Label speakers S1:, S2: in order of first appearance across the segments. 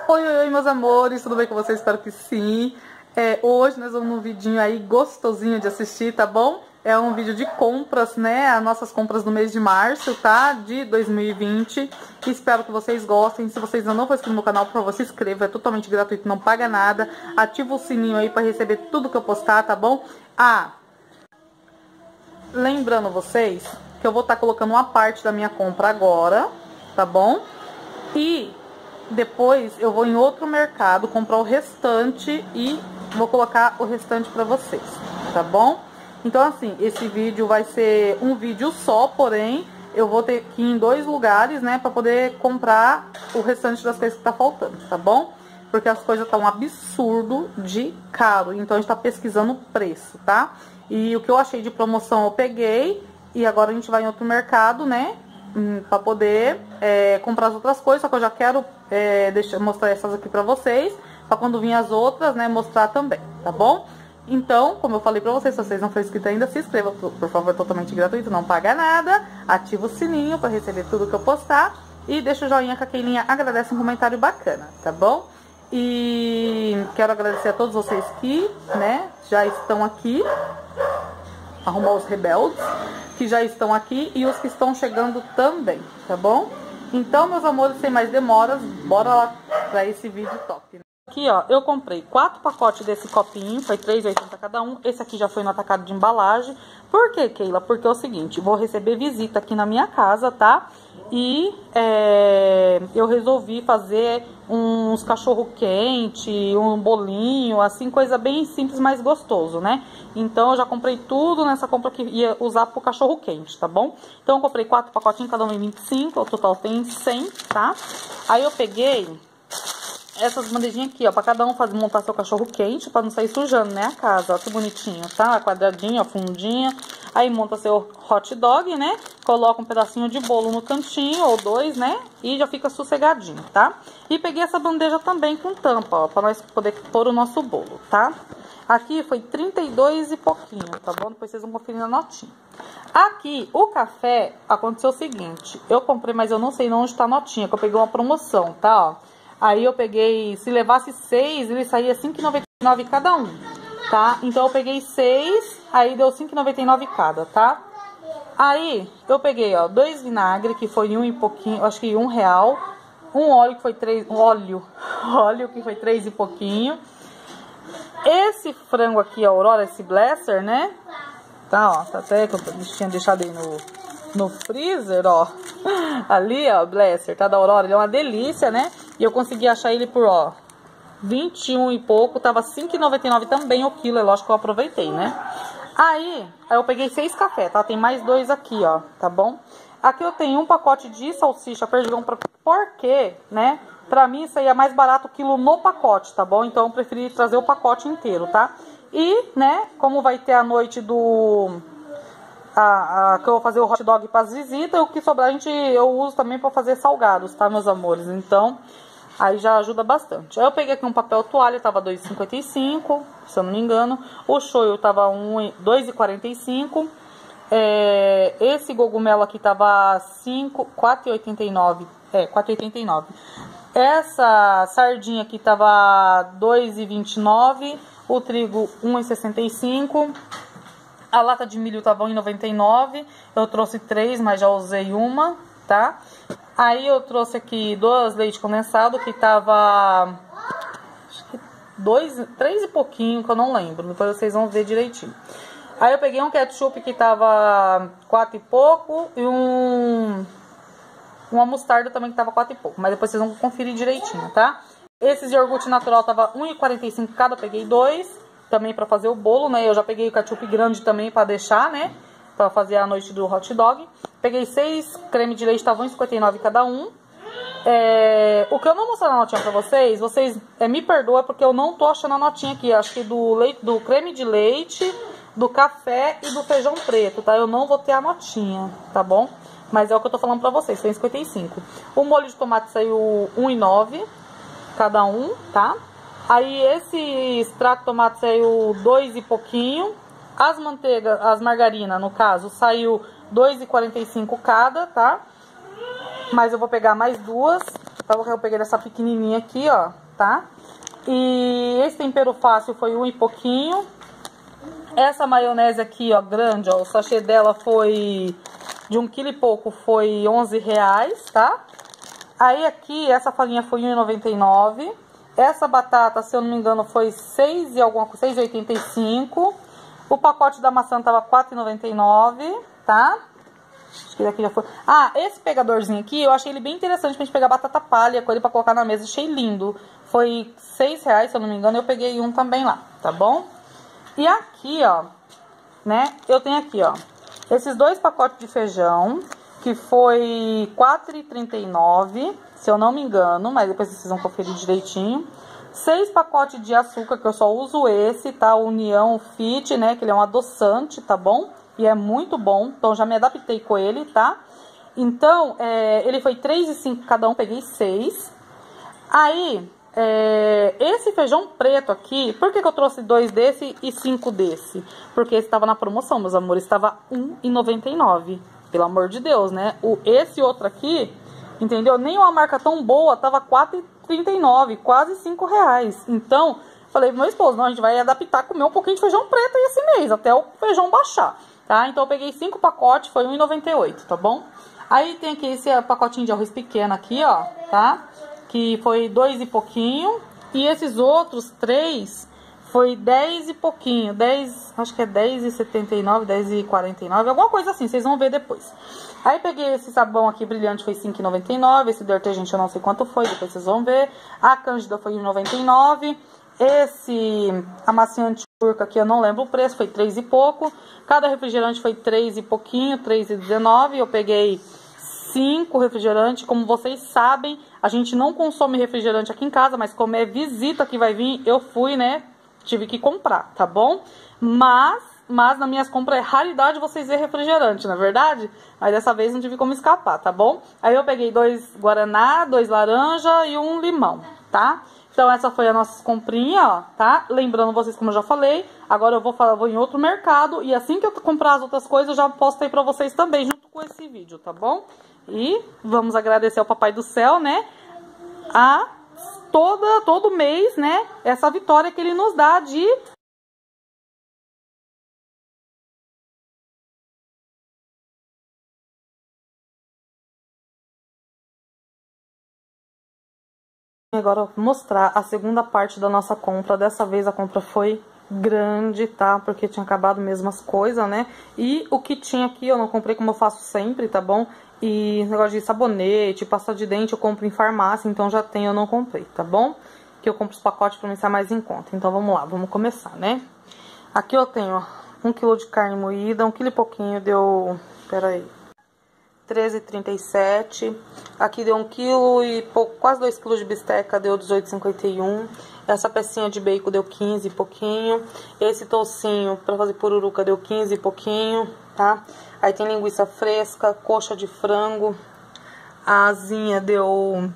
S1: Oi, oi, oi, meus amores, tudo bem com vocês? Espero que sim. Hoje nós vamos num vidinho aí gostosinho de assistir, tá bom? É um vídeo de compras, né? As nossas compras do mês de março, tá? De 2020. Espero que vocês gostem. Se vocês ainda não for inscrito no meu canal, por favor, se inscreva. É totalmente gratuito, não paga nada. Ativa o sininho aí pra receber tudo que eu postar, tá bom? Lembrando vocês que eu vou estar colocando uma parte da minha compra agora, tá bom? E depois eu vou em outro mercado comprar o restante e vou colocar o restante pra vocês, tá bom? Então assim, esse vídeo vai ser um vídeo só, porém eu vou ter que ir em dois lugares, né, pra poder comprar o restante das coisas que tá faltando, tá bom? Porque as coisas tá um absurdo de caro, então a gente tá pesquisando o preço, tá? E o que eu achei de promoção eu peguei e agora a gente vai em outro mercado, né, pra poder comprar as outras coisas, só que eu já quero mostrar essas aqui pra vocês, pra quando vir as outras, né, mostrar também, tá bom? Então, como eu falei pra vocês, se vocês não for inscritos ainda, se inscreva, por favor, totalmente gratuito, não paga nada, ativa o sininho pra receber tudo que eu postar e deixa o joinha com a Keilinha, agradece um comentário bacana, tá bom? E quero agradecer a todos vocês que, né, já estão aqui, arrumar os rebeldes, que já estão aqui e os que estão chegando também, tá bom? Então, meus amores, sem mais demoras, bora lá pra esse vídeo top. Aqui, ó, eu comprei 4 pacotes desse copinho, foi R$3,80 cada um. Esse aqui já foi no atacado de embalagem. Por quê, Keila? Porque é o seguinte, vou receber visita aqui na minha casa, tá? E eu resolvi fazer uns cachorro-quente, um bolinho, assim, coisa bem simples, mas gostoso, né? Então, eu já comprei tudo nessa compra que ia usar pro cachorro-quente, tá bom? Então, eu comprei 4 pacotinhos, cada um em 25, o total tem 100, tá? Aí, eu peguei essas bandejinhas aqui, ó, pra cada um montar seu cachorro-quente, pra não sair sujando, né, a casa, ó, que bonitinho, tá? Quadradinho, ó, fundinha. Aí monta seu hot dog, né? Coloca um pedacinho de bolo no cantinho, ou 2, né? E já fica sossegadinho, tá? E peguei essa bandeja também com tampa, ó, pra nós poder pôr o nosso bolo, tá? Aqui foi 32 e pouquinho, tá bom? Depois vocês vão conferir na notinha. Aqui, o café, aconteceu o seguinte, eu comprei, mas eu não sei onde tá a notinha, que eu peguei uma promoção, tá, ó? Aí eu peguei, se levasse 6, ele saía R$5,99 cada um, tá? Então eu peguei 6, aí deu R$5,99 cada, tá? Aí eu peguei, ó, 2 vinagre, que foi 1 e pouquinho, acho que R$1. Um óleo, que foi 3, óleo, que foi 3 e pouquinho. Esse frango aqui, a Aurora, esse Blaster, né? Tá, ó, tá até que eu tinha deixado aí no freezer, ó. Ali, ó, Blaster, tá, da Aurora, ele é uma delícia, né? E eu consegui achar ele por, ó, 21 e pouco, tava R$5,99 também o quilo, é lógico que eu aproveitei, né? Aí eu peguei 6 cafés, tá? Tem mais 2 aqui, ó, tá bom? Aqui eu tenho um pacote de salsicha perdigão, porque, né? Pra mim isso aí é mais barato o quilo no pacote, tá bom? Então eu preferi trazer o pacote inteiro, tá? E, né, como vai ter a noite do... que eu vou fazer o hot dog para as visitas, o que sobrar eu uso também para fazer salgados, tá, meus amores? Então, aí já ajuda bastante. Aí eu peguei aqui um papel toalha, tava R$2,55, se eu não me engano. O shoyu tava R$2,45. Esse cogumelo aqui tava R$4,89. R$4,89. Essa sardinha aqui tava R$2,29. O trigo R$1,65. A lata de milho tava R$1,99. Eu trouxe 3, mas já usei uma, tá? Aí eu trouxe aqui 2 leite condensado, que tava... acho que 3 e pouquinho, que eu não lembro. Depois vocês vão ver direitinho. Aí eu peguei um ketchup que tava 4 e pouco. E uma mostarda também que tava 4 e pouco. Mas depois vocês vão conferir direitinho, tá? Esses iogurte natural tava R$1,45 cada, eu peguei 2. Também pra fazer o bolo, né? Eu já peguei o ketchup grande também pra deixar, né? Pra fazer a noite do hot dog. Peguei 6 creme de leite, tava R$1,59 cada um. O que eu não mostrei na notinha pra vocês, me perdoa porque eu não tô achando a notinha aqui. Acho que do creme de leite, do café e do feijão preto, tá? Eu não vou ter a notinha, tá bom? Mas é o que eu tô falando pra vocês, foi R$1,55. O molho de tomate saiu R$1,09 cada um, tá? Aí esse extrato de tomate saiu 2 e pouquinho. As margarinas, no caso, saiu R$2,45 cada, tá? Mas eu vou pegar mais 2. Eu peguei dessa pequenininha aqui, ó, tá? E esse tempero fácil foi 1 e pouquinho. Essa maionese aqui, ó, grande, ó, o sachê dela foi de 1 quilo e pouco, foi R$11, tá? Aí aqui, essa farinha foi R$1,99. Essa batata, se eu não me engano, foi 6 e alguma coisa, 6,85. O pacote da maçã tava R$4,99, tá? Acho que daqui já foi. Ah, esse pegadorzinho aqui, eu achei ele bem interessante pra gente pegar batata palha com ele pra colocar na mesa. Achei lindo. Foi R$6, se eu não me engano, eu peguei um também lá, tá bom? E aqui, ó, né, eu tenho aqui, ó, esses 2 pacotes de feijão, que foi R$4,39, se eu não me engano, mas depois vocês vão conferir direitinho. 6 pacotes de açúcar, que eu só uso esse, tá? União Fit, né, que ele é um adoçante, tá bom? E é muito bom, então já me adaptei com ele, tá? Então, ele foi R$3,05 cada um, peguei 6. Aí, esse feijão preto aqui, por que eu trouxe 2 desse e 5 desse? Porque esse estava na promoção, meus amores, estava R$1,99. Pelo amor de Deus, né? Esse outro aqui, entendeu? Nem uma marca tão boa, tava R$4,39, quase R$5. Então, falei pro meu esposo, não, a gente vai adaptar, comer um pouquinho de feijão preto aí esse mês, até o feijão baixar, tá? Então eu peguei 5 pacotes, foi R$1,98, tá bom? Aí tem aqui esse pacotinho de arroz pequeno aqui, ó, tá? Que foi 2 e pouquinho. E esses outros 3 foi 10 e pouquinho. 10, acho que é 10,79, 10,49, alguma coisa assim, vocês vão ver depois. Aí peguei esse sabão aqui brilhante, foi R$5,99. Esse detergente eu não sei quanto foi, depois vocês vão ver. A Cândida foi R$1,99. Esse amaciante turco aqui eu não lembro o preço, foi 3 e pouco. Cada refrigerante foi 3 e pouquinho, 3,19. Eu peguei 5 refrigerantes. Como vocês sabem, a gente não consome refrigerante aqui em casa, mas como é visita que vai vir, eu fui, né? Tive que comprar, tá bom? Mas nas minhas compras é raridade vocês verem refrigerante, não é verdade? Mas dessa vez não tive como escapar, tá bom? Aí eu peguei 2 guaraná, 2 laranja e 1 limão, tá? Então essa foi a nossa comprinha, ó, tá? Lembrando vocês, como eu já falei, agora eu vou em outro mercado e assim que eu comprar as outras coisas, eu já posto aí pra vocês também, junto com esse vídeo, tá bom? E vamos agradecer ao Papai do Céu, né? Todo mês, né? Essa vitória que ele nos dá de... Agora eu vou mostrar a segunda parte da nossa compra. Dessa vez a compra foi grande, tá? Porque tinha acabado mesmo as coisas, né? E o que tinha aqui eu não comprei como eu faço sempre, tá bom? E negócio de sabonete, pasta de dente eu compro em farmácia, então já tem, eu não comprei, tá bom? Que eu compro os pacotes pra mim estar mais em conta. Então vamos lá, vamos começar, né? Aqui eu tenho 1 kg de carne moída, 1 kg e pouquinho deu... Pera aí. R$13,37. Aqui deu 1 kg e pouco, quase 2 kg de bisteca, deu R$18,51. Essa pecinha de bacon deu 15 e pouquinho. Esse toucinho pra fazer pururuca deu 15 e pouquinho, tá? Aí tem linguiça fresca, coxa de frango. A asinha deu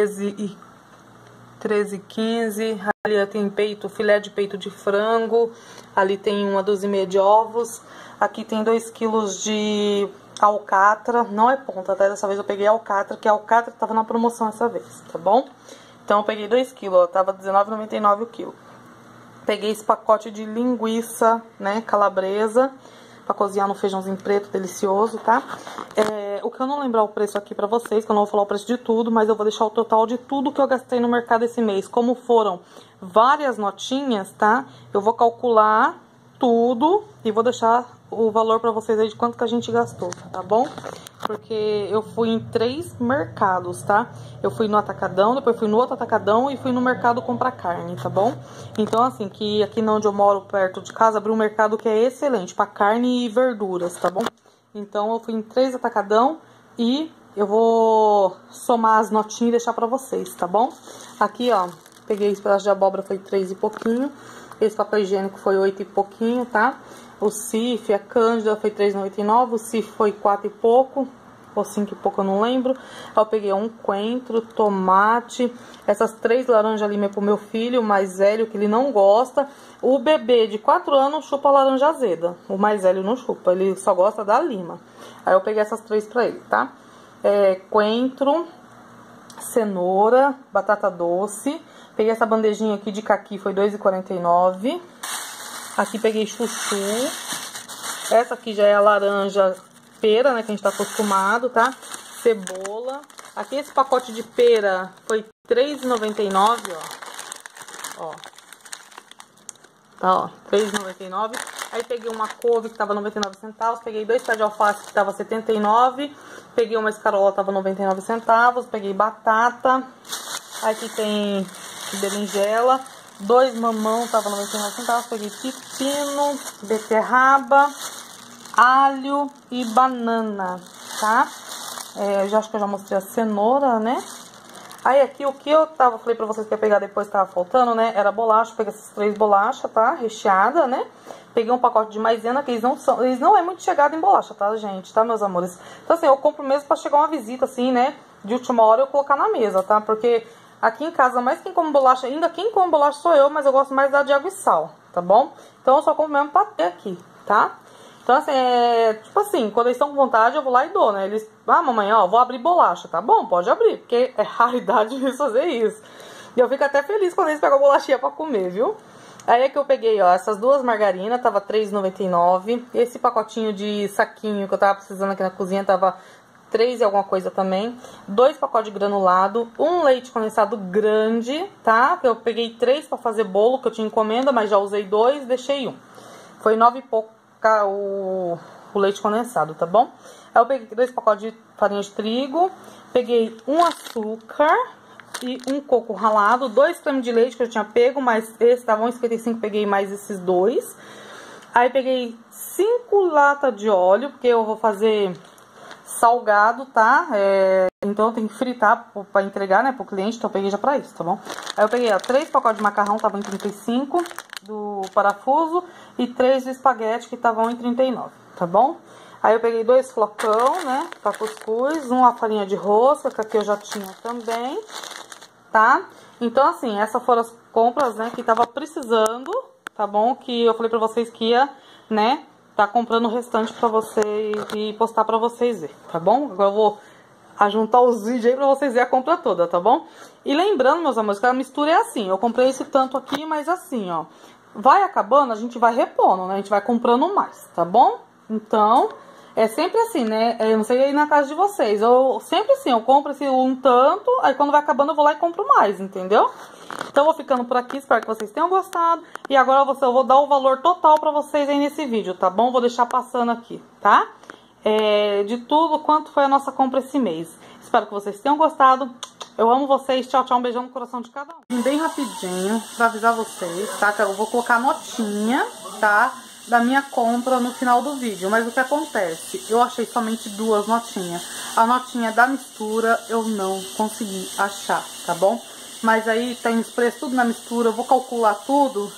S1: 13,15. Ali tem peito, filé de peito de frango. Ali tem 1 dúzia de ovos. Aqui tem 2 kg de alcatra. Não é ponta, tá? Dessa vez eu peguei alcatra, que a alcatra tava na promoção essa vez, tá bom? Então eu peguei 2 kg, ó, tava R$19,99 o quilo. Peguei esse pacote de linguiça, né, calabresa, pra cozinhar no feijãozinho preto, delicioso, tá? O que eu não lembrar o preço aqui pra vocês, que eu não vou falar o preço de tudo, mas eu vou deixar o total de tudo que eu gastei no mercado esse mês. Como foram várias notinhas, tá? Eu vou calcular tudo e vou deixar o valor pra vocês aí de quanto que a gente gastou, tá bom? Porque eu fui em 3 mercados, tá? Eu fui no atacadão, depois fui no outro atacadão e fui no mercado comprar carne, tá bom? Então, assim, que aqui onde eu moro, perto de casa, abriu um mercado que é excelente pra carne e verduras, tá bom? Então, eu fui em 3 atacadão e eu vou somar as notinhas e deixar pra vocês, tá bom? Aqui, ó, peguei esse pedaço de abóbora, foi 3 e pouquinho. Esse papel higiênico foi 8 e pouquinho, tá? O Cif, a Cândida foi R$3,99, o Cif foi 4 e pouco, ou 5 e pouco, eu não lembro. Aí eu peguei um coentro, tomate, essas 3 laranjas lima pro meu filho, o mais velho, que ele não gosta. O bebê de 4 anos chupa a laranja azeda, o mais velho não chupa, ele só gosta da lima. Aí eu peguei essas 3 pra ele, tá? Coentro, cenoura, batata doce. Peguei essa bandejinha aqui de caqui, foi R$2,49. Aqui peguei chuchu. Essa aqui já é a laranja pera, né, que a gente tá acostumado, tá? Cebola. Aqui esse pacote de pera foi R$3,99, ó. Tá, ó, R$3,99. Aí peguei uma couve que tava 99 centavos. Peguei 2 pés de alface que tava 79. Peguei uma escarola, tava 99 centavos. Peguei batata. Aqui tem berinjela. 2 mamão, tava 99 centavos. Peguei pepino, beterraba, alho e banana, tá? Eu acho que eu já mostrei a cenoura, né? Aí aqui o que eu falei pra vocês que ia pegar depois que tava faltando, né? Era bolacha. Peguei essas 3 bolachas, tá? Recheada, né? Peguei um pacote de maisena, que eles não é muito chegado em bolacha, tá, gente? Tá, meus amores? Então, assim, eu compro mesmo pra chegar uma visita, assim, né? De última hora eu colocar na mesa, tá? Porque aqui em casa, mais quem come bolacha, ainda quem come bolacha sou eu, mas eu gosto mais da de água e sal, tá bom? Então eu só compro mesmo pra ter aqui, tá? Então, assim, tipo assim, quando eles estão com vontade, eu vou lá e dou, né? Eles, mamãe, ó, vou abrir bolacha, tá bom? Pode abrir, porque é raridade eles fazer isso. E eu fico até feliz quando eles pegam a bolachinha pra comer, viu? Aí é que eu peguei, ó, essas 2 margarinas, tava R$3,99. Esse pacotinho de saquinho que eu tava precisando aqui na cozinha, tava 3 e alguma coisa também. 2 pacotes de granulado, um leite condensado grande, tá? Eu peguei 3 pra fazer bolo, que eu tinha encomenda, mas já usei 2, deixei 1. Foi 9 e pouco o leite condensado, tá bom? Aí eu peguei 2 pacotes de farinha de trigo, peguei um açúcar e um coco ralado, 2 cremes de leite que eu tinha pego, mas esse tava R$1,55, peguei mais esses 2. Aí peguei 5 latas de óleo, porque eu vou fazer salgado, tá? Então eu tenho que fritar pra entregar, né, pro cliente, então eu peguei já pra isso, tá bom? Aí eu peguei, ó, 3 pacotes de macarrão, tava em 35 do parafuso, e 3 de espaguete, que estavam em 39, tá bom? Aí eu peguei 2 flocão, né, pra cuscuz, uma farinha de rosca, que aqui eu já tinha também, tá? Então, assim, essas foram as compras, né, que tava precisando, tá bom? Que eu falei pra vocês que ia, né, tá comprando o restante pra vocês e postar pra vocês verem, tá bom? Agora eu vou ajuntar os vídeos aí pra vocês verem a compra toda, tá bom? E lembrando, meus amores, que a mistura é assim, eu comprei esse tanto aqui, mas assim, ó, vai acabando, a gente vai repondo, né? A gente vai comprando mais, tá bom? Então, é sempre assim, né? Eu não sei aí na casa de vocês, eu sempre assim, eu compro esse um tanto, aí quando vai acabando eu vou lá e compro mais, entendeu? Então eu vou ficando por aqui, espero que vocês tenham gostado. E agora eu vou dar o valor total pra vocês aí nesse vídeo, tá bom? Vou deixar passando aqui, tá? De tudo quanto foi a nossa compra esse mês. Espero que vocês tenham gostado. Eu amo vocês. Tchau, tchau. Um beijão no coração de cada um. Bem rapidinho pra avisar vocês, tá? Que eu vou colocar a notinha, tá? Da minha compra no final do vídeo. Mas o que acontece? Eu achei somente 2 notinhas. A notinha da mistura eu não consegui achar, tá bom? Mas aí tem os preços tudo na mistura. Eu vou calcular tudo.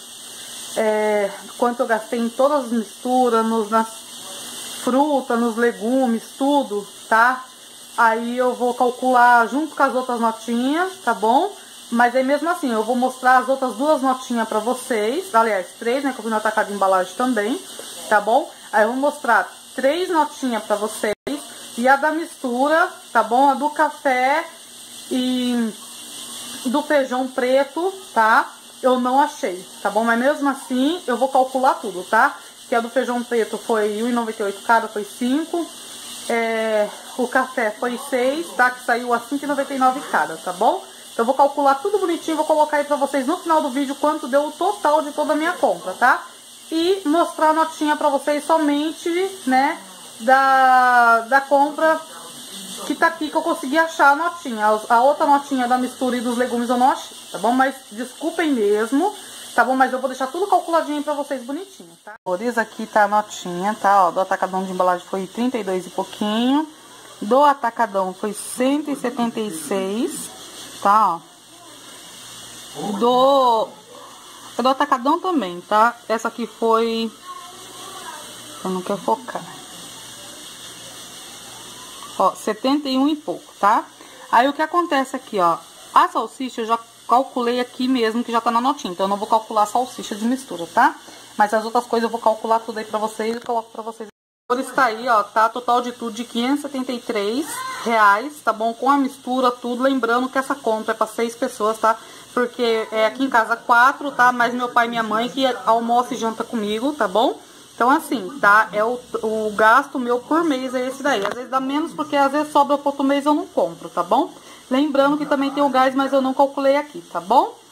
S1: Quanto eu gastei em todas as misturas, nas frutas, nos legumes, tudo, tá? Aí eu vou calcular junto com as outras notinhas, tá bom? Mas aí mesmo assim, eu vou mostrar as outras 2 notinhas pra vocês. Aliás, 3, né? Que eu fui no atacado de embalagem também, tá bom? Aí eu vou mostrar 3 notinhas pra vocês. E a da mistura, tá bom? A do café e do feijão preto, tá? Eu não achei, tá bom? Mas mesmo assim, eu vou calcular tudo, tá? Que a do feijão preto foi R$1,98 cada, foi 5. O café foi 6, tá? Que saiu a R$5,99 cada, tá bom? Então eu vou calcular tudo bonitinho, vou colocar aí pra vocês no final do vídeo quanto deu o total de toda a minha compra, tá? E mostrar a notinha pra vocês somente, né, da compra que tá aqui, que eu consegui achar a notinha. A outra notinha da mistura e dos legumes eu não achei, tá bom? Mas desculpem mesmo, tá bom? Mas eu vou deixar tudo calculadinho aí pra vocês bonitinho, tá? Cores, aqui tá a notinha, tá? Ó, do atacadão de embalagem foi 32 e pouquinho. Do atacadão foi 176, tá? Ó. Do atacadão também, tá? Essa aqui foi... Eu não quero focar. Ó, 71 e pouco, tá? Aí o que acontece aqui, ó. A salsicha eu já calculei aqui mesmo, que já tá na notinha. Então eu não vou calcular a salsicha de mistura, tá? Mas as outras coisas eu vou calcular tudo aí pra vocês e coloco pra vocês. Está aí, ó, tá? Total de tudo de R$573, tá bom? Com a mistura, tudo. Lembrando que essa compra é para 6 pessoas, tá? Porque é aqui em casa 4, tá? Mais meu pai e minha mãe que almoça e janta comigo, tá bom? Então, assim, tá? É o gasto meu por mês é esse daí. Às vezes dá menos porque às vezes sobra para outro mês eu não compro, tá bom? Lembrando que também tem o gás, mas eu não calculei aqui, tá bom?